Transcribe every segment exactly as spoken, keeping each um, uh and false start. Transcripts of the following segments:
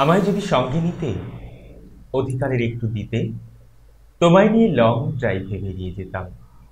আমায় যদি সঙ্গে নিতে, অধিকারের একটু দিতে, তোমায় নিয়ে লং ড্রাইভে বেরিয়ে যেতাম।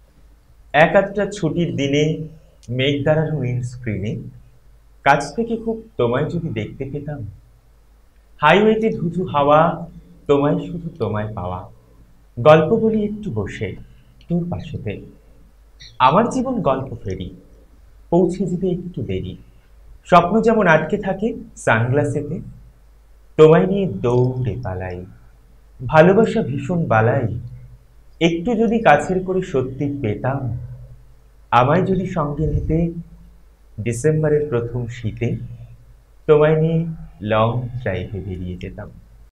এক আধটা ছুটির দিনে মেঘ দাঁড়ানো উইন্ডস্ক্রিনে কাছ থেকে খুব তোমায় যদি দেখতে পেতাম। হাইওয়েতে ধুধু হাওয়া, তোমায় শুধু তোমায় পাওয়া, গল্প বলি একটু বসে তোর পাশেতে। আমার জীবন গল্প ফেরি, পৌঁছে যেতে একটু দেরি, স্বপ্ন যেমন আটকে থাকে সানগ্লাসেতে, তোমায় নিয়ে দৌড়ে পালাই। ভালোবাসা ভীষণ বালাই, একটু যদি কাছের করে সত্যি পেতাম। আমায় যদি সঙ্গে নিতে, ডিসেম্বরের প্রথম শীতে তোমায় নিয়ে লং ড্রাইভে বেরিয়ে যেতাম।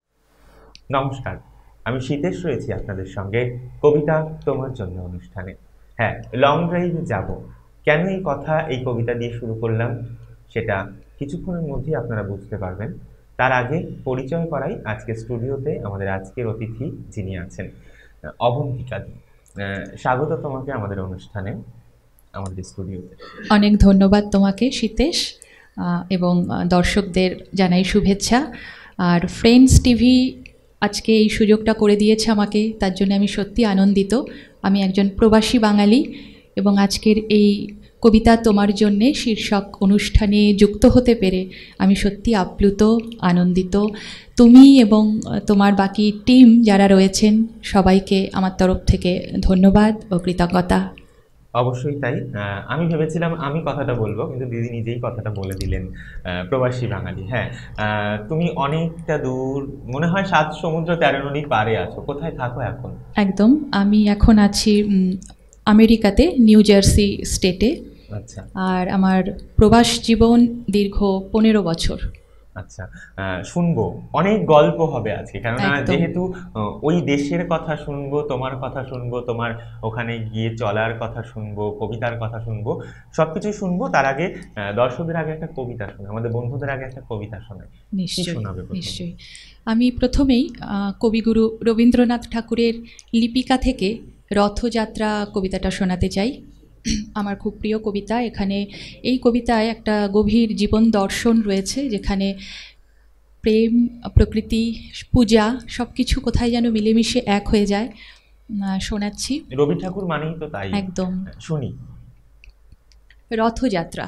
নমস্কার, আমি শীতেশ রয়েছি আপনাদের সঙ্গে কবিতা তোমার জন্য অনুষ্ঠানে। হ্যাঁ, লং ড্রাইভে যাব, কেন এই কথা এই কবিতা দিয়ে শুরু করলাম সেটা কিছুক্ষণের মধ্যেই আপনারা বুঝতে পারবেন। তার আগে পরিচয় করাই আজকে স্টুডিওতে আমাদের আজকের অতিথি যিনি আছেন, অবন্তিকা দি। স্বাগত তোমাকে আমাদের অনুষ্ঠানে, আমাদের স্টুডিওতে। অনেক ধন্যবাদ তোমাকে শীতেশ, এবং দর্শকদের জানাই শুভেচ্ছা। আর ফ্রেন্ডস টিভি আজকে এই সুযোগটা করে দিয়েছে আমাকে, তার জন্য আমি সত্যি আনন্দিত। আমি একজন প্রবাসী বাঙালি এবং আজকের এই কবিতা তোমার জন্যে শীর্ষক অনুষ্ঠানে যুক্ত হতে পেরে আমি সত্যি আপ্লুত, আনন্দিত। তুমি এবং তোমার বাকি টিম যারা রয়েছেন সবাইকে আমার তরফ থেকে ধন্যবাদ ও কৃতজ্ঞতা। অবশ্যই তাই। আমি ভেবেছিলাম আমি কথাটা বলবো, কিন্তু দিদি নিজেই কথাটা বলে দিলেন, প্রবাসী বাঙালি। হ্যাঁ, তুমি অনেকটা দূর, মনে হয় সাত সমুদ্র তেরো নদী পারে আছো। কোথায় থাকো এখন? একদম, আমি এখন আছি আমেরিকাতে, নিউ জার্সি স্টেটে। আচ্ছা। আর আমার প্রবাস জীবন দীর্ঘ পনেরো বছর। আচ্ছা, শুনবো, অনেক গল্প হবে আজকে, কেননা যেহেতু ওই দেশের কথা শুনবো, তোমার কথা শুনবো, তোমার ওখানে গিয়ে চলার কথা শুনবো, কবিতার কথা শুনবো, সবকিছু শুনবো। তার আগে দর্শকদের আগে একটা কবিতা শোনাই, আমাদের বন্ধুদের আগে একটা কবিতা শোনাই। নিশ্চয়ই নিশ্চয়ই। আমি প্রথমেই কবিগুরু রবীন্দ্রনাথ ঠাকুরের লিপিকা থেকে রথযাত্রা কবিতাটা শোনাতে চাই। আমার খুব প্রিয় কবিতা। এখানে এই কবিতায় একটা গভীর জীবন দর্শন রয়েছে, যেখানে প্রেম, প্রকৃতি, পূজা সব কিছু কোথায় যেন মিলেমিশে এক হয়ে যায়। শোনাচ্ছি। রবি ঠাকুর মানেই তো তাই। একদম, শুনি। রথযাত্রা।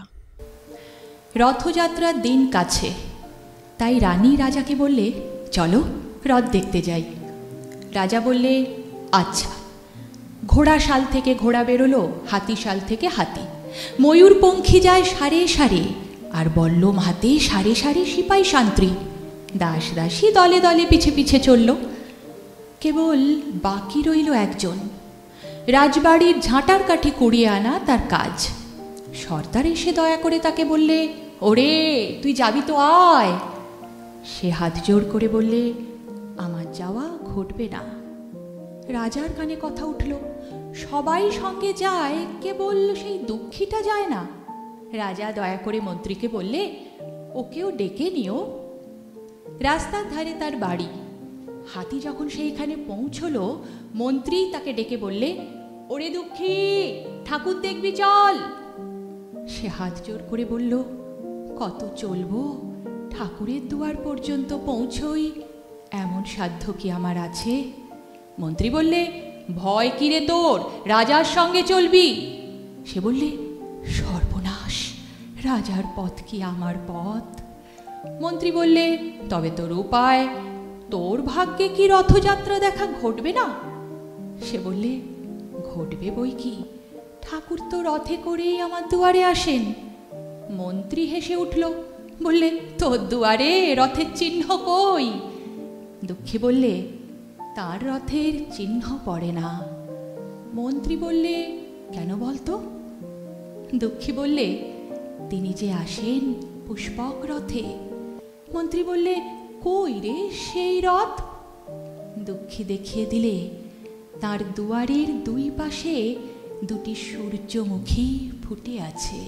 রথযাত্রার দিন কাছে, তাই রানী রাজাকে বললে, চলো রথ দেখতে যাই। রাজা বললে, আচ্ছা। ঘোড়া শাল থেকে ঘোড়া বেরোলো, হাতি শাল থেকে হাতি, ময়ূর পঙ্খী যায় সারে সারে, আর বল্লম হাতে সারে সারে সিপাই শান্ত্রী, দাস দাসী দলে দলে পিছে পিছে চলল। কেবল বাকি রইল একজন, রাজবাড়ির ঝাঁটার কাঠি কুড়িয়ে আনা তার কাজ। সর্দার এসে দয়া করে তাকে বললে, ওরে তুই যাবি তো আয়। সে হাত জোর করে বললে, আমার যাওয়া ঘটবে না। রাজার কানে কথা উঠল, সবাই সঙ্গে যায়, কেবল সেই দুঃখীটা যায় না। রাজা দয়া করে মন্ত্রীকে বললে, ওকেও ডেকে নিও। রাস্তার ধারে তার বাড়ি। হাতি যখন সেইখানে পৌঁছলো, মন্ত্রী তাকে ডেকে বললে, ওরে দুঃখী, ঠাকুর দেখবি চল। সে হাত জোর করে বলল, কত চলবো, ঠাকুরের দুয়ার পর্যন্ত পৌঁছই, এমন সাধ্য কি আমার আছে? মন্ত্রী বললে, ভয় কিরে তোর, রাজার সঙ্গে চলবি। সে বললে, সর্বনাশ, রাজার পথ কি আমার পথ? মন্ত্রী বললে, তবে তোর উপায়, তোর ভাগ্যে কি রথযাত্রা দেখা ঘটবে না? সে বললে, ঘটবে বই কি, ঠাকুর তো রথে করেই আমার দুয়ারে আসেন। মন্ত্রী হেসে উঠল, বললে, তোর দুয়ারে রথের চিহ্ন কই? দুঃখী বললে, তার রথের চিহ্ন পড়ে না। মন্ত্রী বললে, কেন বলতো? দুঃখী বললে, তিনি যে আসেন পুষ্পক রথে। মন্ত্রী বললে, কই রে সেই রথ? দুঃখী দেখিয়ে দিলে, তার দুয়ারের দুই পাশে দুটি সূর্যমুখী ফুটে আছে।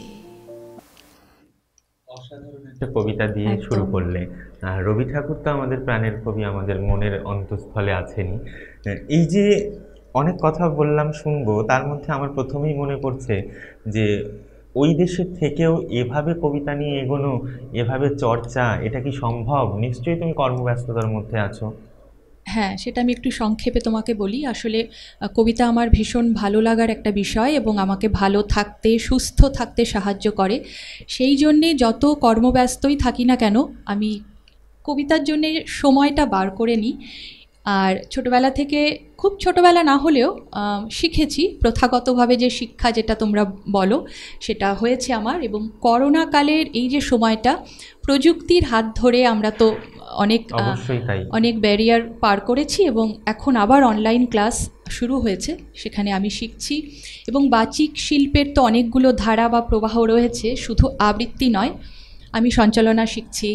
অসাধারণ একটা কবিতা দিয়ে শুরু করলে। রবি ঠাকুর তো আমাদের প্রাণের কবি, আমাদের মনের অন্তঃস্থলে আছেনই। এই যে অনেক কথা বললাম শুনবো, তার মধ্যে আমার প্রথমেই মনে পড়ছে যে ওই দেশের থেকেও এভাবে কবিতা নিয়ে এগোনো, এভাবে চর্চা, এটা কি সম্ভব? নিশ্চয়ই তুমি কর্মব্যস্ততার মধ্যে আছো। হ্যাঁ, সেটা আমি একটু সংক্ষেপে তোমাকে বলি। আসলে কবিতা আমার ভীষণ ভালো লাগার একটা বিষয় এবং আমাকে ভালো থাকতে, সুস্থ থাকতে সাহায্য করে। সেই জন্যে যত কর্মব্যস্তই থাকি না কেন, আমি কবিতার জন্যে সময়টা বার করে নিই। আর ছোটোবেলা থেকে, খুব ছোটোবেলা না হলেও শিখেছি, প্রথাগতভাবে যে শিক্ষা যেটা তোমরা বলো সেটা হয়েছে আমার। এবং করোনাকালের এই যে সময়টা, প্রযুক্তির হাত ধরে আমরা তো অনেক অনেক ব্যারিয়ার পার করেছি এবং এখন আবার অনলাইন ক্লাস শুরু হয়েছে, সেখানে আমি শিখছি। এবং বাচিক শিল্পের তো অনেকগুলো ধারা বা প্রবাহ রয়েছে, শুধু আবৃত্তি নয়। আমি সঞ্চালনা শিখছি,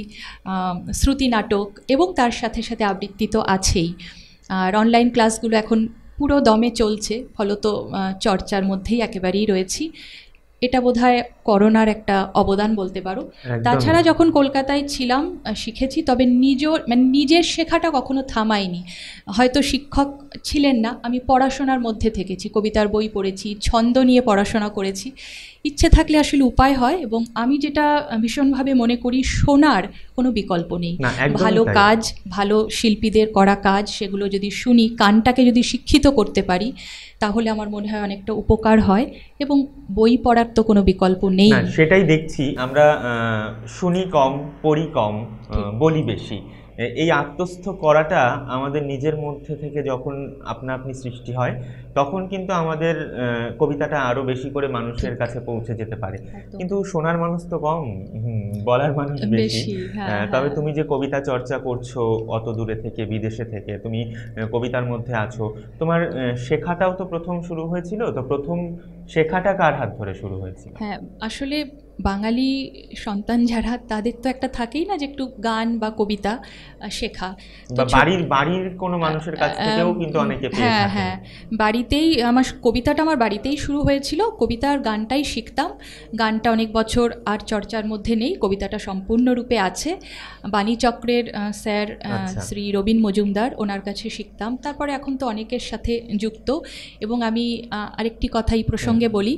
শ্রুতি নাটক, এবং তার সাথে সাথে আবৃত্তি তো আছেই। আর অনলাইন ক্লাসগুলো এখন পুরো দমে চলছে, ফলত চর্চার মধ্যেই একেবারেই রয়েছি। এটা বোধহয় করোনার একটা অবদান বলতে পারো। তাছাড়া যখন কলকাতায় ছিলাম শিখেছি, তবে নিজ মানে নিজের শেখাটা কখনো থামাইনি। হয়তো শিক্ষক ছিলেন না, আমি পড়াশোনার মধ্যে থেকেছি, কবিতার বই পড়েছি, ছন্দ নিয়ে পড়াশোনা করেছি। ইচ্ছে থাকলে আসলে উপায় হয়, এবং আমি যেটা ভীষণভাবে মনে করি, শোনার কোনো বিকল্প নেই। ভালো কাজ, ভালো শিল্পীদের করা কাজ, সেগুলো যদি শুনি, কানটাকে যদি শিক্ষিত করতে পারি, তাহলে আমার মনে হয় অনেকটা উপকার হয়। এবং বই পড়ার তো কোনো বিকল্প নেই। সেটাই দেখছি আমরা, শুনি কম, পড়ি কম, বলি বেশি। এই আত্মস্থ করাটা আমাদের নিজের মধ্যে থেকে যখন আপনা আপনি সৃষ্টি হয়, তখন কিন্তু আমাদের কবিতাটা আরো বেশি করে মানুষের কাছে পৌঁছে যেতে পারে। কিন্তু শোনার মানুষ তো কম, বলার মানুষ বেশি। তবে তুমি যে কবিতা চর্চা করছো অত দূরে থেকে, বিদেশে থেকে, তুমি কবিতার মধ্যে আছো, তোমার শেখাটাও তো প্রথম শুরু হয়েছিল, তো প্রথম শেখাটা কার হাত ধরে শুরু হয়েছিল? হ্যাঁ, আসলে বাঙালি সন্তান যারা, তাদের তো একটা থাকেই না যে একটু গান বা কবিতা শেখা। বাড়ির বাড়ির কোনো মানুষের কাছ থেকেও কিন্তু অনেকে পেয়ে হ্যাঁ হ্যাঁ বাড়িতেই আমার কবিতাটা আমার বাড়িতেই শুরু হয়েছিল। কবিতা আর গানটাই শিখতাম। গানটা অনেক বছর আর চর্চার মধ্যে নেই, কবিতাটা সম্পূর্ণরূপে আছে। বাণীচক্রের স্যার শ্রী রবীন মজুমদার, ওনার কাছে শিখতাম। তারপরে এখন তো অনেকের সাথে যুক্ত। এবং আমি আরেকটি কথা এই প্রসঙ্গে বলি,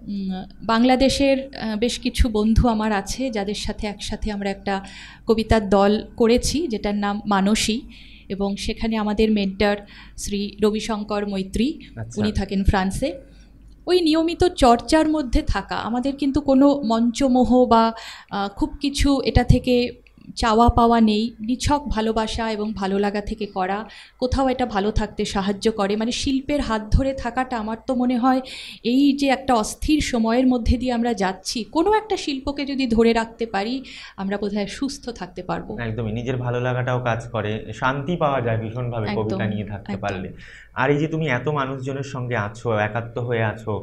বাংলাদেশের বেশ কিছু বন্ধু আমার আছে, যাদের সাথে একসাথে আমরা একটা কবিতার দল করেছি, যেটার নাম মানসী। এবং সেখানে আমাদের মেন্টর শ্রী রবিশঙ্কর মৈত্রী, উনি থাকেন ফ্রান্সে। ওই নিয়মিত চর্চার মধ্যে থাকা, আমাদের কিন্তু কোনো মঞ্চমোহ বা খুব কিছু এটা থেকে চাওয়া পাওয়া নেই। নিছক ভালোবাসা এবং ভালো লাগা থেকে করা, কোথাও এটা ভালো থাকতে সাহায্য করে। মানে শিল্পের হাত ধরে থাকাটা আমার তো মনে হয়, এই যে একটা অস্থির সময়ের মধ্যে দিয়ে আমরা যাচ্ছি, কোনো একটা শিল্পকে যদি ধরে রাখতে পারি, আমরা বোধহয় সুস্থ থাকতে পারবো। একদমই, নিজের ভালো লাগাটাও কাজ করে, শান্তি পাওয়া যায় ভীষণভাবে কবিতা নিয়ে থাকতে পারলে। আর এই যে তুমি এত মানুষজনের সঙ্গে আছো, একাত্ম হয়ে আছো,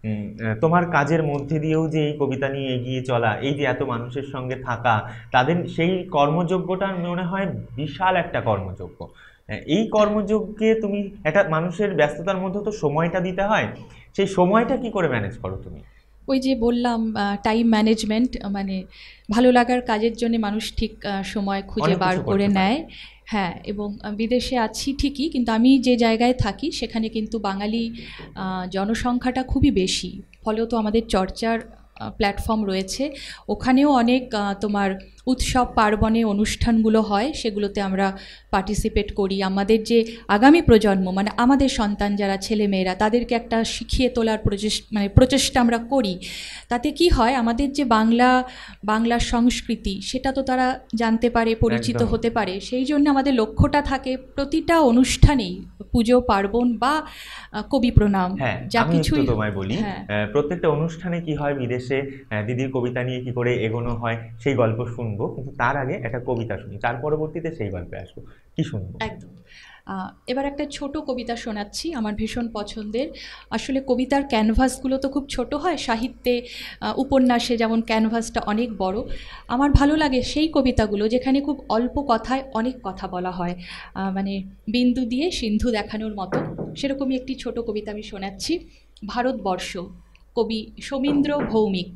তোমার কাজের মধ্যে দিয়েও যে এই কবিতা নিয়ে এগিয়ে চলা, এই যে এত মানুষের সঙ্গে থাকা, তাদের সেই কর্মযোগ্যটা মনে হয় বিশাল একটা কর্মযোগ্য। এই কর্মযোগ্যে তুমি একটা মানুষের ব্যস্ততার মধ্যে তো সময়টা দিতে হয়, সেই সময়টা কি করে ম্যানেজ করো তুমি? ওই যে বললাম, টাইম ম্যানেজমেন্ট, মানে ভালো লাগার কাজের জন্য মানুষ ঠিক সময় খুঁজে বার করে নেয়। হ্যাঁ, এবং বিদেশে আছি ঠিকই, কিন্তু আমি যে জায়গায় থাকি সেখানে কিন্তু বাঙালি জনসংখ্যাটা খুবই বেশি, ফলত আমাদের চর্চার প্ল্যাটফর্ম রয়েছে। ওখানেও অনেক তোমার উৎসব পার্বণে অনুষ্ঠানগুলো হয়, সেগুলোতে আমরা পার্টিসিপেট করি। আমাদের যে আগামী প্রজন্ম, মানে আমাদের সন্তান যারা ছেলেমেয়েরা, তাদেরকে একটা শিখিয়ে তোলার প্রচেষ্টা মানে প্রচেষ্টা আমরা করি। তাতে কি হয়, আমাদের যে বাংলা বাংলার সংস্কৃতি, সেটা তো তারা জানতে পারে, পরিচিত হতে পারে। সেই জন্য আমাদের লক্ষ্যটা থাকে প্রতিটা অনুষ্ঠানেই, পুজো পার্বণ বা কবি প্রণাম, যা কিছুই তোমায় বলি, প্রত্যেকটা অনুষ্ঠানে কি হয়, বিদেশে দিদির কবিতা নিয়ে কি করে এগোনো হয় সেই গল্প শুনবো, কিন্তু তার আগে একটা কবিতা শুনি, তার পরবর্তীতে সেই গল্পে আসবো। কি শুনবো? একদম। এবার একটা ছোট কবিতা শোনাচ্ছি, আমার ভীষণ পছন্দের। আসলে কবিতার ক্যানভাসগুলো তো খুব ছোট হয়, সাহিত্যে উপন্যাসে যেমন ক্যানভাসটা অনেক বড়। আমার ভালো লাগে সেই কবিতাগুলো যেখানে খুব অল্প কথায় অনেক কথা বলা হয়, মানে বিন্দু দিয়ে সিন্ধু দেখানোর মতো। সেরকমই একটি ছোট কবিতা আমি শোনাচ্ছি। ভারতবর্ষ, কবি সমীন্দ্র ভৌমিক।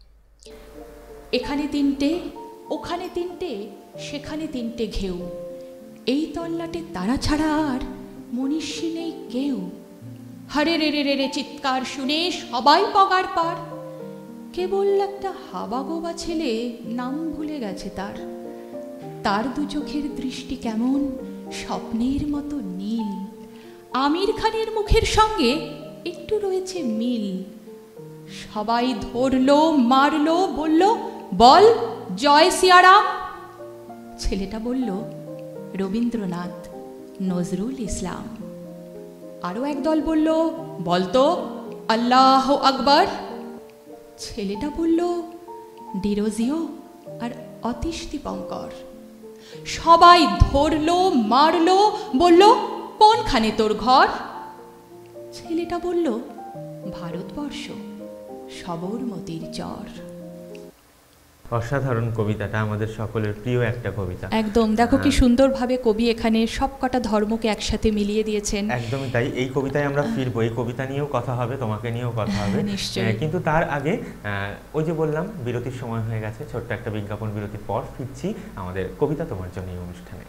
এখানে তিনটে, ওখানে তিনটে, সেখানে তিনটে ঘেউ, এই তল্লাটে তারা ছাড়া আর মনীষী নেই কেউ। হরে রে রে রে রে চিৎকার শুনে সবাই পগার পার, কেবল একটা হাবাগোবা ছেলে, নাম ভুলে গেছে তার। তার দু চোখের দৃষ্টি কেমন স্বপ্নের মতো নীল। আমির খানের মুখের সঙ্গে একটু রয়েছে মিল। সবাই ধরলো, মারলো, বলল, বল জয় সিয়ারাম। ছেলেটা বলল, রবীন্দ্রনাথ, নজরুল ইসলাম। আরও একদল বলল, বলতো আল্লাহ আকবর। ছেলেটা বলল, ডিরোজিও আর অতীশ দীপঙ্কর। সবাই ধরলো, মারলো, বলল, কোনখানে তোর ঘর? ছেলেটা বলল, ভারতবর্ষ, সবরমতীর চর। অসাধারণ কবিতাটা, আমাদের সকলের প্রিয় একটা কবিতা। একদম, দেখো কি সুন্দরভাবে কবি এখানে সবকটা ধর্মকে একসাথে মিলিয়ে দিয়েছেন। একদমই তাই। এই কবিতায় আমরা ফিরবো, এই কবিতা নিয়েও কথা হবে, তোমাকে নিয়েও কথা হবে নিশ্চয়ই। কিন্তু তার আগে ওই যে বললাম বিরতির সময় হয়ে গেছে, ছোট্ট একটা বিজ্ঞাপন বিরতির পর ফিরছি আমাদের কবিতা তোমার জন্য এই অনুষ্ঠানে।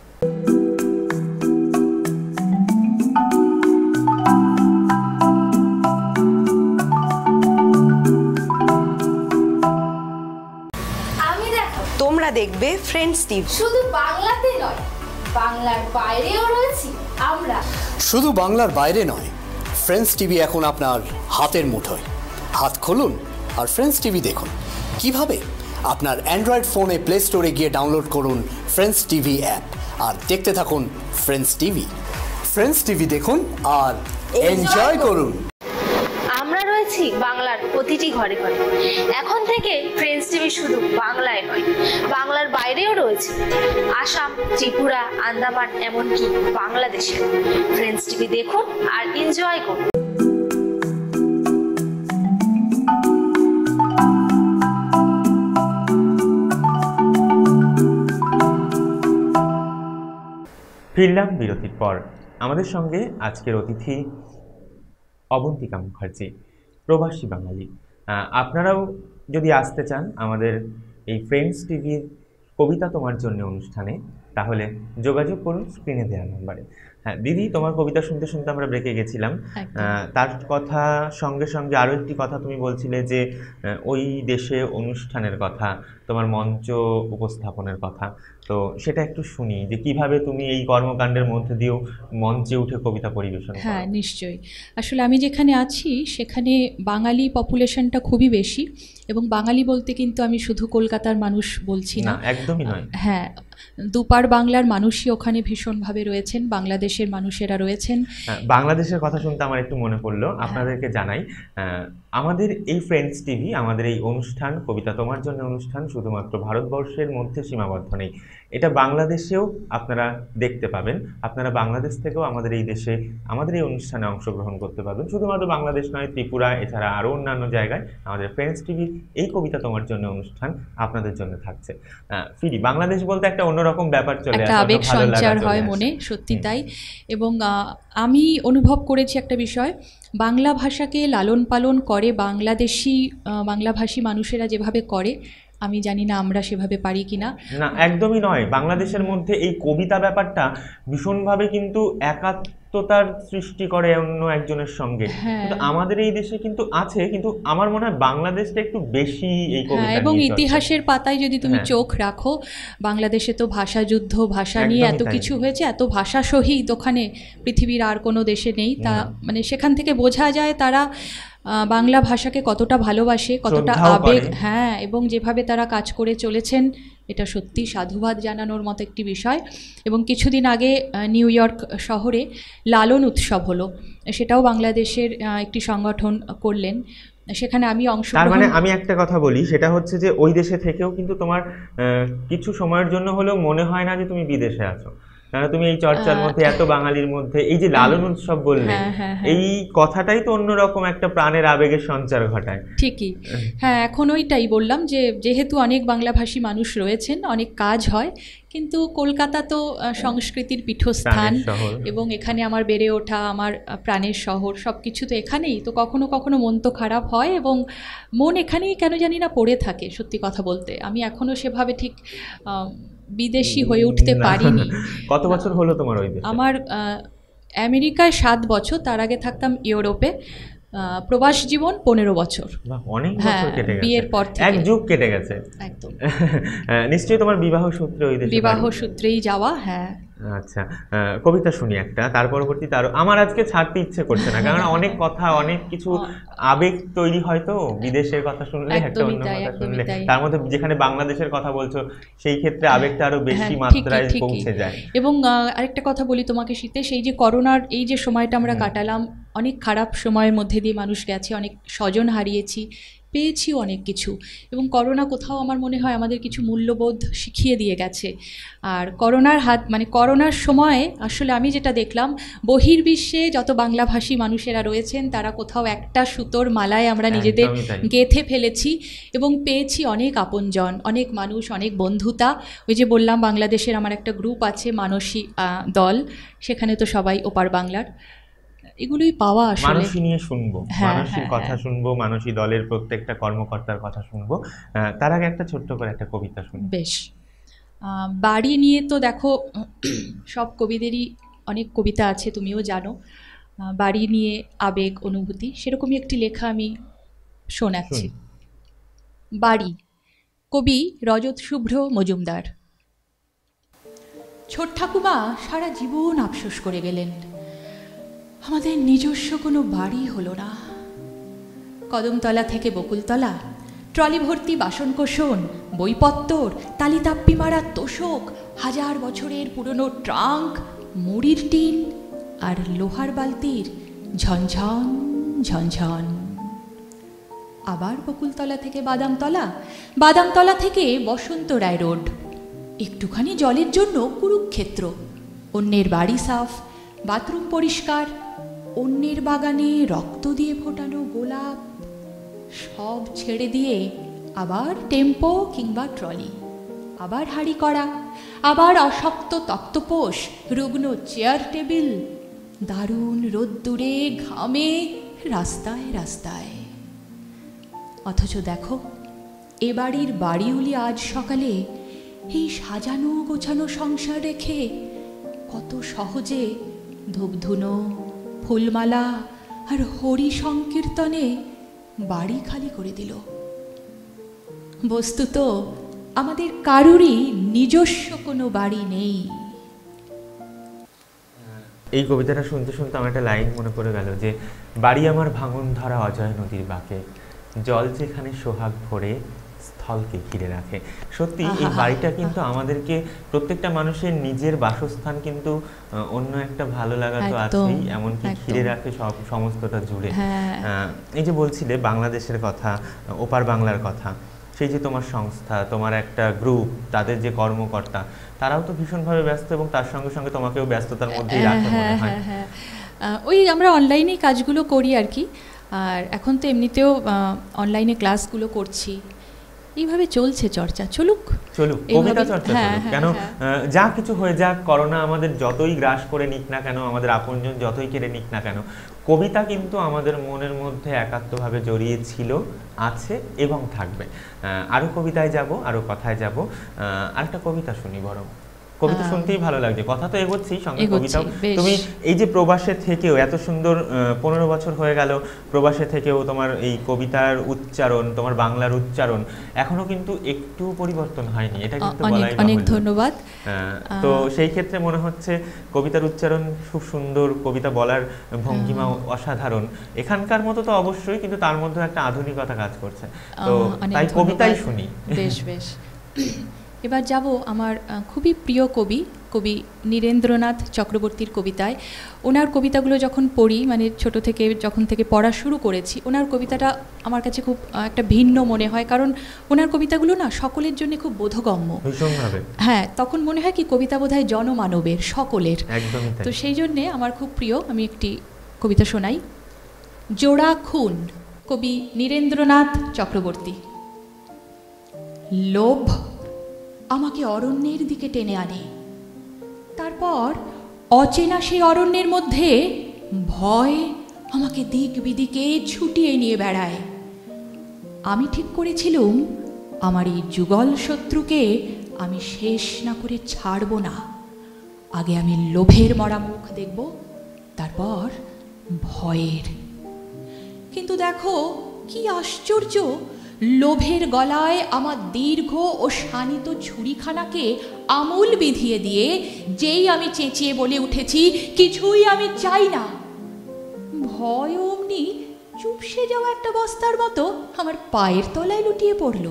তোমরা দেখবে ফ্রেন্ডস টিভি। শুধু বাংলাতে নয়, বাংলার বাইরেও রয়েছি আমরা। শুধু বাংলার বাইরে নয়, ফ্রেন্ডস টিভি এখন আপনার হাতের মুঠোয়। হাত খুলুন আর ফ্রেন্ডস টিভি দেখুন। কিভাবে? আপনার অ্যান্ড্রয়েড ফোনে প্লে স্টোরে গিয়ে ডাউনলোড করুন ফ্রেন্ডস টিভি অ্যাপ আর দেখতে থাকুন ফ্রেন্ডস টিভি। ফ্রেন্ডস টিভি দেখুন আর এনজয় করুন। আমরা রয়েছি বাংলার প্রতিটি ঘরে ঘরে। এখন থেকে ফ্রেন্ডস টিভি শুধু বাংলায় নয়, বাংলার বাইরেও রয়েছে। আসাম, ত্রিপুরা, আন্দামান, এমনকি বাংলাদেশে। ফ্রেন্ডস টিভি দেখুন আর এনজয় করুন। ফিরলাম বিরতির পর। আমাদের সঙ্গে আজকের অতিথি অবন্তিকা মুখার্জি, প্রবাসী বাঙালি। আপনারাও যদি আসতে চান আমাদের এই ফ্রেন্ডস টিভির কবিতা তোমার জন্য অনুষ্ঠানে, তাহলে যোগাযোগ করুন স্ক্রিনে দেওয়া নাম্বারে। হ্যাঁ দিদি, তোমার কবিতা শুনতে শুনতে আমরা ব্রেকে গেছিলাম। তার কথা সঙ্গে সঙ্গে আরও একটি কথা তুমি বলছিলে যে ওই দেশে অনুষ্ঠানের কথা, তোমার মঞ্চ উপস্থাপনের কথা। তো সেটা একটু শুনি যে কিভাবে তুমি এই কর্মকাণ্ডের মধ্যে দিয়েও মঞ্চে উঠে কবিতা পরিবেশন করো। হ্যাঁ নিশ্চয়ই। আসলে আমি যেখানে আছি সেখানে বাঙালি পপুলেশনটা খুবই বেশি, এবং বাঙালি বলতে কিন্তু আমি শুধু কলকাতার মানুষ বলছি না, একদমই নয়। হ্যাঁ, দুপার বাংলার মানুষই ওখানে ভীষণভাবে রয়েছেন, বাংলাদেশের মানুষেরা রয়েছেন। বাংলাদেশের কথা শুনতে আমার একটু মনে পড়লো, আপনাদেরকে জানাই আমাদের এই ফ্রেন্ডস টিভি, আমাদের এই অনুষ্ঠান কবিতা তোমার জন্য অনুষ্ঠান শুধুমাত্র ভারতবর্ষের মধ্যে সীমাবদ্ধ নেই, এটা বাংলাদেশেও আপনারা দেখতে পাবেন। আপনারা বাংলাদেশ থেকেও আমাদের এই দেশে আমাদের এই অনুষ্ঠানে অংশগ্রহণ করতে পারবেন। শুধুমাত্র বাংলাদেশ নয়, ত্রিপুরা এছাড়া আরও অন্যান্য জায়গায় আমাদের ফ্রেন্ডস টিভির এই কবিতা তোমার জন্য অনুষ্ঠান আপনাদের জন্য থাকছে। ফিরি, বাংলাদেশ বলতে একটা অন্যরকম ব্যাপার চলে আসে, একটা আবেগ সঞ্চার হয় মনে, সত্যি তাই। এবং আমি অনুভব করেছি একটা বিষয়, বাংলা ভাষাকে লালন পালন করে বাংলাদেশি বাংলাভাষী মানুষেরা যেভাবে করে, আমি জানি না আমরা সেভাবে পারি কিনা। না, একদমই নয়। বাংলাদেশের মধ্যে এই কবিতা ব্যাপারটা ভীষণভাবে কিন্তু একাত্মতার সৃষ্টি করে অন্য একজনের সঙ্গে, কিন্তু আমাদের এই দেশে কিন্তু আছে, কিন্তু আমার মনে হয় বাংলাদেশটা একটু বেশি এই কবিতা। এবং ইতিহাসের পাতায় যদি তুমি চোখ রাখো, বাংলাদেশে তো ভাষা যুদ্ধ, ভাষা নিয়ে এত কিছু হয়েছে, এত ভাষা শহীদ ওখানে পৃথিবীর আর কোনো দেশে নেই। তা মানে সেখান থেকে বোঝা যায় তারা বাংলা ভাষাকে কতটা ভালোবাসে, কতটা আবেগ, হ্যাঁ, এবং যেভাবে তারা কাজ করে চলেছেন, এটা সত্যি সাধুবাদ জানানোর মতো একটি বিষয়। এবং কিছুদিন আগে নিউ ইয়র্ক শহরে লালন উৎসব হলো, সেটাও বাংলাদেশের একটি সংগঠন করলেন, সেখানে আমি অংশ। তার মানে আমি একটা কথা বলি, সেটা হচ্ছে যে ওই দেশে থেকেও কিন্তু তোমার কিছু সময়ের জন্য হলেও মনে হয় না যে তুমি বিদেশে আছো, কারণ তুমি এই চর্চার মধ্যে এত বাঙালির মধ্যে এই যে লালন উৎসব বললে, এই কথাটাই তো অন্যরকম একটা প্রাণের আবেগের সঞ্চার ঘটায়। ঠিকই, হ্যাঁ, এখন ওইটাই বললাম যে যেহেতু অনেক বাংলাভাষী মানুষ রয়েছেন, অনেক কাজ হয়, কিন্তু কলকাতা তো সংস্কৃতির পীঠস্থান, এবং এখানে আমার বেড়ে ওঠা, আমার প্রাণের শহর, সব কিছু তো এখানেই। তো কখনো কখনো মন তো খারাপ হয়, এবং মন এখানেই কেন জানি না পড়ে থাকে। সত্যি কথা বলতে আমি এখনো সেভাবে ঠিক বিদেশি হয়ে উঠতে পারিনি। কত বছর হলো তোমার ওই দেশে? আমার আমেরিকায় সাত বছর, তার আগে থাকতাম ইউরোপে। আহ, প্রবাস জীবন পনেরো বছর। বাহ, অনেক হ্যাঁ, বছর কেটে গেছে, বিয়ের পর থেকে। এক যুগ কেটে গেছে একদম আহ, নিশ্চয়ই তোমার বিবাহ সূত্রে ওই দেশে বিবাহ বাড়ি। সূত্রেই যাওয়া। হ্যাঁ, আচ্ছা, আহ, কবিতা শুনি একটা, তার পরবর্তীতে আরো। আমার আজকে ছাড়তে ইচ্ছে করছে না, কারণ অনেক কথা, অনেক কিছু আবেগ তৈরি হয় তো বিদেশের কথা শুনলে, একটা একদমই অন্য তাই, কথা একদমই শুনলে, তাই। তার মধ্যে যেখানে বাংলাদেশের কথা বলছো সেই ক্ষেত্রে আবেগটা আরো বেশি হ্যাঁ, ঠিকই, মাত্রায় ঠিকই। পৌঁছে যায়। এবং আহ, আরেকটা কথা বলি তোমাকে শীতে, সেই যে করোনার এই যে সময়টা আমরা হুম। কাটালাম, অনেক খারাপ সময়ের মধ্যে দিয়ে মানুষ গেছে, অনেক স্বজন হারিয়েছি, পেয়েছিও অনেক কিছু। এবং করোনা কোথাও আমার মনে হয় আমাদের কিছু মূল্যবোধ শিখিয়ে দিয়ে গেছে। আর করোনার হাত মানে করোনার সময়ে আসলে আমি যেটা দেখলাম, বহির্বিশ্বে যত বাংলাভাষী মানুষেরা রয়েছেন তারা কোথাও একটা সুতোর মালায় আমরা নিজেদের একদমই তাই। গেঁথে ফেলেছি এবং পেয়েছি অনেক আপনজন, অনেক মানুষ, অনেক বন্ধুতা। ওই যে বললাম বাংলাদেশের আমার একটা গ্রুপ আছে, মানসী আহ, দল, সেখানে তো সবাই ওপার বাংলার। এগুলোই পাওয়া আসলে। মানসী নিয়ে শুনবো, হ্যাঁ, মানসীর হ্যাঁ, কথা হ্যাঁ। শুনবো, মানসী দলের প্রত্যেকটা কর্মকর্তার কথা শুনবো। আহ, তার আগে একটা ছোট্ট করে একটা কবিতা শুনি। বেশ। আহ, বাড়ি নিয়ে তো দেখো সব কবিদেরই অনেক কবিতা আছে, তুমিও জানো। আহ, বাড়ি নিয়ে আবেগ অনুভূতি, সেরকমই একটি লেখা আমি শোনাচ্ছি। শুনি। বাড়ি, কবি রজত শুভ্র মজুমদার। ছোট ঠাকুমা সারা জীবন আফসোস করে গেলেন, আমাদের নিজস্ব কোনো বাড়ি হলো না। কদমতলা থেকে বকুলতলা, ট্রলি ভর্তি বাসনকোসন, বইপত্তর, তালিতাপ্পি মারা তোষক, হাজার বছরের পুরনো ট্রাঙ্ক, মুড়ির টিন আর লোহার বালতির ঝনঝন ঝনঝন। আবার বকুলতলা থেকে বাদামতলা, বাদামতলা থেকে বসন্ত রায় রোড, একটুখানি জলের জন্য কুরুক্ষেত্র, অন্যের বাড়ি সাফ, বাথরুম পরিষ্কার, অন্যের বাগানে রক্ত দিয়ে ফোটানো গোলাপ, সব ছেড়ে দিয়ে আবার টেম্পো কিংবা ট্রলি, আবার হাঁড়ি কড়া, আবার অশক্ত তক্তপোষ, রুগ্ন চেয়ার টেবিল, দারুণ রোদ্দুরে ঘামে রাস্তায় রাস্তায়। অথচ দেখো, এ বাড়ির বাড়িউলি আজ সকালে এই সাজানো গোছানো সংসার রেখে কত সহজে ধূপধুনো, ফুলমালা আর হরি সংকীর্তনে বাড়ি খালি করে দিল। বস্তুত আমাদের কারুরই নিজস্ব কোনো বাড়ি নেই। এই কবিতাটা শুনতে শুনতে আমার একটা লাইন মনে পড়ে গেল, যে বাড়ি আমার ভাঙন ধরা অজয় নদীর বাঁকে, জল যেখানে সোহাগ ভরে স্থলকে ঘিরে রাখে। সত্যি এই বাড়িটা কিন্তু আমাদেরকে, প্রত্যেকটা মানুষের নিজের বাসস্থান, কিন্তু অন্য একটা ভালো লাগা তো আছেই, এমনকি ঘিরে রাখে সব সমস্তটা জুড়ে। এই যে বলছিলে বাংলাদেশের কথা, ওপার বাংলার কথা, সেই যে তোমার সংস্থা, তোমার একটা গ্রুপ, তাদের যে কর্মকর্তা, তারাও তো ভীষণভাবে ব্যস্ত, এবং তার সঙ্গে সঙ্গে তোমাকেও ব্যস্ততার মধ্যেই রাখা মনে হয়। হ্যাঁ হ্যাঁ, ওই আমরা অনলাইনেই কাজগুলো করি আর কি। আর এখন তো এমনিতেও অনলাইনে ক্লাসগুলো করছি, এইভাবে চলছে চর্চা। চলুক চলুক, কবিতা চর্চা চলুক। কেন যা কিছু হয়ে যাক, করোনা আমাদের যতই গ্রাস করে নিক না কেন, আমাদের আপনজন যতই কেড়ে নিক না কেন, কবিতা কিন্তু আমাদের মনের মধ্যে একাত্মভাবে জড়িয়ে ছিল, আছে এবং থাকবে। আরো কবিতায় যাব, আরো কথায় যাব। আরেকটা কবিতা শুনি বরং, কবিতা শুনতেই ভালো লাগছে, কথা তো এগোচ্ছি, সঙ্গে কবিতাও। তুমি এই যে প্রবাসে থেকেও এত সুন্দর, পনেরো বছর হয়ে গেল প্রবাসে থেকেও তোমার এই কবিতার উচ্চারণ, তোমার বাংলার উচ্চারণ এখনো কিন্তু একটু পরিবর্তন হয়নি, এটা কিন্তু বলাই বাহুল্য। অনেক ধন্যবাদ। তো সেই ক্ষেত্রে মনে হচ্ছে কবিতার উচ্চারণ খুব সুন্দর, কবিতা বলার ভঙ্গিমা অসাধারণ, এখানকার মতো তো অবশ্যই, কিন্তু তার মধ্যে একটা আধুনিকতা কাজ করছে। তো তাই কবিতাই শুনি। বেশ বেশ, এবার যাব আমার খুবই প্রিয় কবি, কবি নীরেন্দ্রনাথ চক্রবর্তীর কবিতায়। ওনার কবিতাগুলো যখন পড়ি, মানে ছোট থেকে যখন থেকে পড়া শুরু করেছি, ওনার কবিতাটা আমার কাছে খুব একটা ভিন্ন মনে হয়, কারণ ওনার কবিতাগুলো না সকলের জন্য খুব বোধগম্য। হ্যাঁ, তখন মনে হয় কি কবিতা বোধহয় জনমানবের, সকলের। তো সেই জন্যে আমার খুব প্রিয়। আমি একটি কবিতা শোনাই। জোড়া খুন, কবি নীরেন্দ্রনাথ চক্রবর্তী। লোভ আমাকে অরণ্যের দিকে টেনে আনে, তারপর অচেনা সেই অরণ্যের মধ্যে ভয় আমাকে দিক বিদিকে ছুটিয়ে নিয়ে বেড়ায়। আমি ঠিক করেছিলুম আমার এই যুগল শত্রুকে আমি শেষ না করে ছাড়ব না। আগে আমি লোভের মরা মুখ দেখব, তারপর ভয়ের। দেখো কি আশ্চর্য, লোভের গলায় আমার দীর্ঘ ও শানিত ছুরিখানাকে আমূল বিধিয়ে দিয়ে যেই আমি চেঁচিয়ে বলে উঠেছি, কিছুই আমি চাই না, ভয় অমনি চুপসে যাওয়া একটা বস্তার মতো আমার পায়ের তলায় লুটিয়ে পড়ল।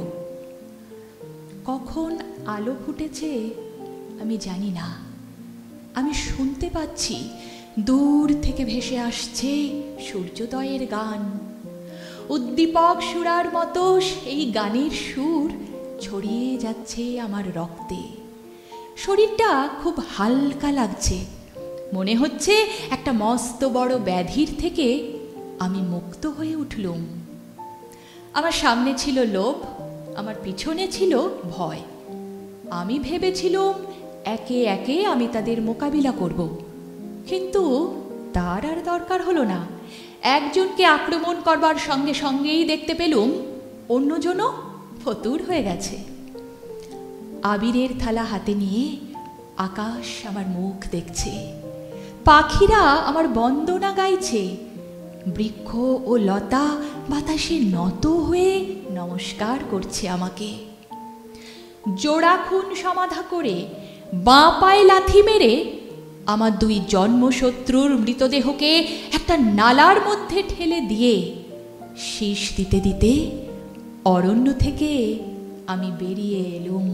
কখন আলো ফুটেছে আমি জানি না, আমি শুনতে পাচ্ছি দূর থেকে ভেসে আসছে সূর্যোদয়ের গান। উদ্দীপক সুরার মতো সেই গানের সুর ছড়িয়ে যাচ্ছে আমার রক্তে। শরীরটা খুব হালকা লাগছে, মনে হচ্ছে একটা মস্ত বড় ব্যাধির থেকে আমি মুক্ত হয়ে উঠলুম। আমার সামনে ছিল লোভ, আমার পিছনে ছিল ভয়। আমি ভেবেছিলাম একে একে আমি তাদের মোকাবিলা করব, কিন্তু তার আর দরকার হলো না। একজনকে আক্রমণ করবার সঙ্গে সঙ্গেই দেখতে পেলুম অন্যজনও ফতুর হয়ে গেছে। আবিরের থালা হাতে নিয়ে আকাশ আমার মুখ দেখছে, পাখিরা আমার বন্দনা গাইছে, বৃক্ষ ও লতা বাতাসে নত হয়ে নমস্কার করছে আমাকে। জোড়া খুন সমাধা করে বাঁ পায়ে লাথি মেরে আমার দুই জন্মশত্রুর মৃতদেহকে একটা নালার মধ্যে ঠেলে দিয়ে শীষ দিতে দিতে অরণ্য থেকে আমি বেরিয়ে এলুম।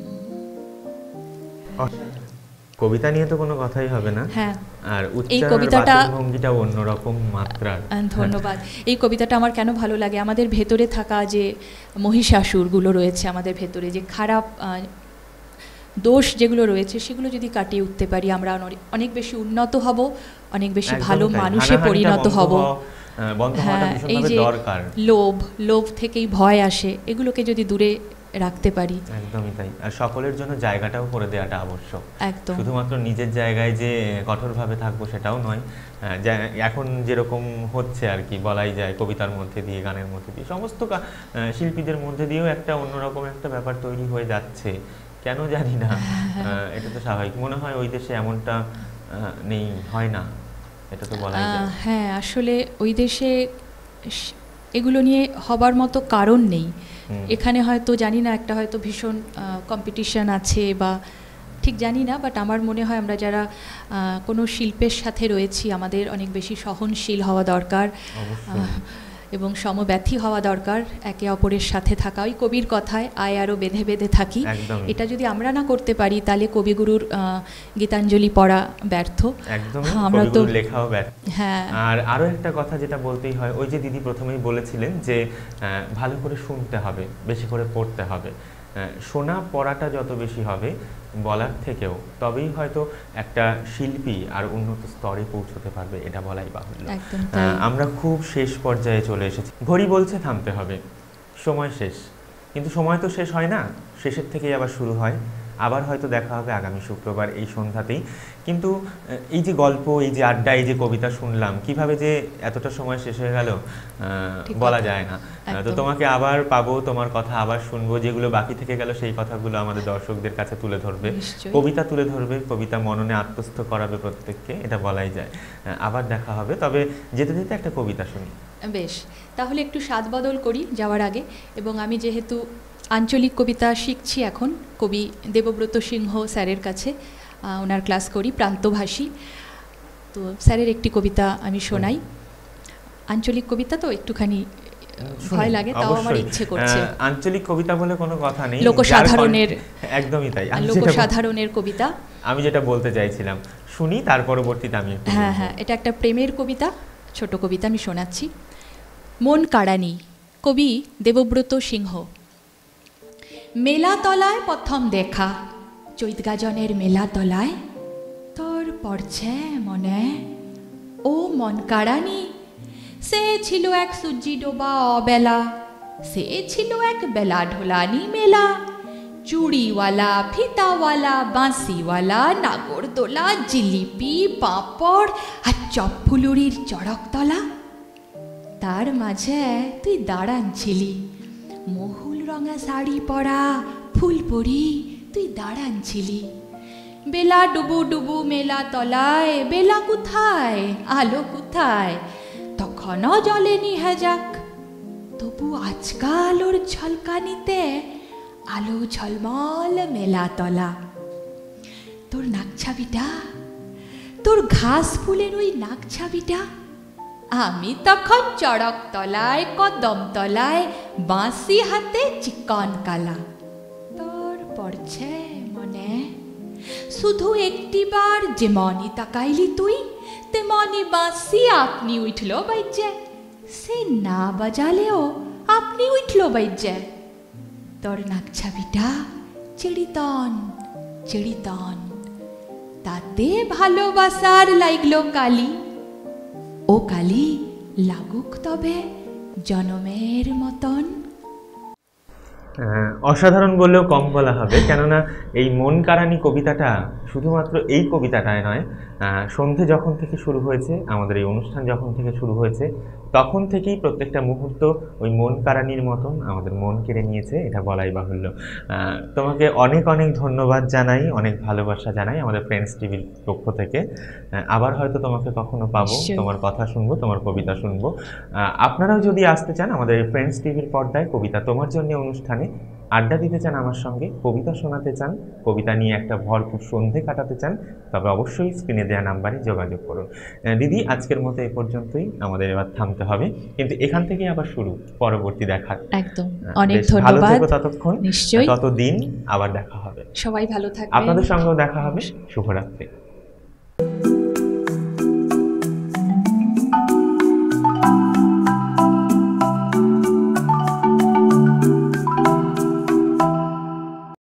কবিতা নিয়ে তো কোনো কথাই হবে না। হ্যাঁ, আর এই কবিতাটা ভঙ্গিটা অন্যরকম মাত্রার। ধন্যবাদ। এই কবিতাটা আমার কেন ভালো লাগে, আমাদের ভেতরে থাকা যে মহিষাসুরগুলো রয়েছে, আমাদের ভেতরে যে খারাপ দোষ যেগুলো রয়েছে, সেগুলো যদি কাটিয়ে উঠতে পারি আমরা অনেক বেশি উন্নত হব, অনেক বেশি ভালো মানুষে পরিণত হব। হ্যাঁ, এই যে লোভ, লোভ থেকেই ভয় আসে, এগুলোকে যদি দূরে রাখতে পারি। একদমই তাই। আর সকলের জন্য জায়গাটাও করে দেওয়াটা আবশ্যক। একদম। শুধুমাত্র নিজের জায়গায় যে কঠোরভাবে থাকবো সেটাও নয়, এখন যেরকম হচ্ছে আর কি বলাই যায়, কবিতার মধ্যে দিয়ে, গানের মধ্যে দিয়ে, সমস্ত শিল্পীদের মধ্যে দিয়েও একটা অন্যরকম একটা ব্যাপার তৈরি হয়ে যাচ্ছে, কেন জানি না। এটা তো স্বাভাবিক। মনে হয় ওই দেশে এমনটা নেই, হয় না, এটা তো বলাই যায়। হ্যাঁ, আসলে ওই দেশে এগুলো নিয়ে হবার মতো কারণ নেই। এখানে হয়তো জানি না, একটা হয়তো ভীষণ কম্পিটিশন আছে বা ঠিক জানি না, বাট আমার মনে হয় আমরা যারা কোনো শিল্পের সাথে রয়েছি আমাদের অনেক বেশি সহনশীল হওয়া দরকার এবং সমব্যথী হওয়া দরকার, একে অপরের সাথে থাকা। ওই কবির কথায় আয় আরও বেঁধে বেঁধে থাকি, এটা যদি আমরা না করতে পারি তাহলে কবিগুরুর গীতাঞ্জলি পড়া ব্যর্থ, আমরা তো লেখাও ব্যর্থ। হ্যাঁ, আর আরও একটা কথা যেটা বলতেই হয়, ওই যে দিদি প্রথমেই বলেছিলেন যে ভালো করে শুনতে হবে, বেশি করে পড়তে হবে। শোনা পড়াটা যত বেশি হবে বলার থেকেও, তবেই হয়তো একটা শিল্পী আর উন্নত স্তরে পৌঁছতে পারবে, এটা বলাই বাহুল্য। আমরা খুব শেষ পর্যায়ে চলে এসেছি। ঘড়ি বলছে থামতে হবে, সময় শেষ, কিন্তু সময় তো শেষ হয় না, শেষের থেকেই আবার শুরু হয়। আবার হয়তো দেখা হবে আগামী শুক্রবার এই সন্ধ্যাতেই। কিন্তু এই যে গল্প, এই যে আড্ডা, এই যে কবিতা শুনলাম, কিভাবে যে এতটা সময় শেষ হয়ে গেল বলা যায় না। তো তোমাকে আবার পাবো, তোমার কথা আবার শুনবো, যেগুলো বাকি থেকে গেল সেই কথাগুলো আমাদের দর্শকদের কাছে তুলে ধরবে, কবিতা তুলে ধরবে, কবিতা মননে আত্মস্থ করাবে প্রত্যেককে, এটা বলাই যায়। আবার দেখা হবে, তবে যেতে যেতে একটা কবিতা শুনি। বেশ, তাহলে একটু স্বাদ বদল করি যাওয়ার আগে। এবং আমি যেহেতু আঞ্চলিক কবিতা শিখছি এখন কবি দেবব্রত সিংহ স্যারের কাছে, ওনার ক্লাস করি প্রান্তভাষী, তো স্যারের একটি কবিতা আমি শোনাই। আঞ্চলিক কবিতা তো একটুখানি ভয় লাগে, তাও আমার ইচ্ছে করছে। আঞ্চলিক কবিতা বলে কোনো কথা নেই, লোকসাধারণের, একদমই তাই, লোকসাধারণের কবিতা। আমি যেটা বলতে চাইছিলাম শুনি, তার পরবর্তীতে আমি। হ্যাঁ হ্যাঁ, এটা একটা প্রেমের কবিতা, ছোট কবিতা আমি শোনাচ্ছি। মন কাড়ানি, কবি দেবব্রত সিংহ। মেলা তলায় প্রথম দেখা, চৈত গাজনের মেলা তলায় তোর পড়ছে মনে ও মন কাড়ানি। সে ছিল এক সূর্যি ডোবা অবেলা, সে ছিল এক বেলা ঢোলানি মেলা। চুড়িওয়ালা, ফিতাওয়ালা, বাঁশিওয়ালা, নাগরদোলা, জিলিপি, পাঁপড় আর চপফুলুরির চড়কতলা। তার মাঝে তুই দাঁড়ান ছিলি, মহুল রঙা শাড়ি পরা ফুল পরি তুই দাঁড়ান ছিলি। বেলা ডুবু ডুবু মেলা তলায়, বেলা কোথায় আলো কোথায়, তখন ঘন জলে নিহে যাক, তবু আজকাল ওর ঝলকানিতে আলো ঝলমল মেলা তলা। তোর নাকছাবিটা, তোর ঘাস ফুলের ওই নাকছাবিটা, আমি তখন চড়ক তলায় কদম তলায় বাঁশি হাতে চিকন কালা। তোর পড়ছে মনে? শুধু একটিবার যেমনি তাকাইলি তুই, তেমনি বাঁশি আপনি উঠল বাইজে, সে না বাজালেও আপনি উঠল বাইজে। তোর নাকছাবিটা চিড়িতন চিড়িতন, তাতে ভালোবাসার লাগলো কালি। ও কালি লাগুক তবে জনমের মতন। অসাধারণ বললেও কম বলা হবে, কেননা এই মন কাড়ানি কবিতাটা শুধুমাত্র এই কবিতাটায় নয়, সন্ধে যখন থেকে শুরু হয়েছে, আমাদের এই অনুষ্ঠান যখন থেকে শুরু হয়েছে, তখন থেকেই প্রত্যেকটা মুহূর্ত ওই মন কাড়ানির মতন আমাদের মন কেড়ে নিয়েছে, এটা বলাই বাহুল্য। তোমাকে অনেক অনেক ধন্যবাদ জানাই, অনেক ভালোবাসা জানাই আমাদের ফ্রেন্ডস টিভির পক্ষ থেকে। আবার হয়তো তোমাকে কখনো পাবো, তোমার কথা শুনবো, তোমার কবিতা শুনবো। আপনারাও যদি আসতে চান আমাদের ফ্রেন্ডস টিভির পর্দায় কবিতা তোমার জন্য অনুষ্ঠানে আড্ডা দিতে চান আমার সঙ্গে, কবিতা শোনাতে চান, কবিতা নিয়ে একটা ভরপুর সন্ধে কাটাতে চান, তবে অবশ্যই স্ক্রিনে দেওয়া নাম্বারে যোগাযোগ করুন। দিদি, আজকের মতো এই পর্যন্তই, আমাদের এবার থামতে হবে, কিন্তু এখান থেকে আবার শুরু পরবর্তী দেখার। একদম, অনেক ধন্যবাদ। ততক্ষণ, নিশ্চয়ই, ততদিন আবার দেখা হবে। সবাই ভালো থাকবেন, আপনাদের সঙ্গেও দেখা হবে। শুভরাত্রি।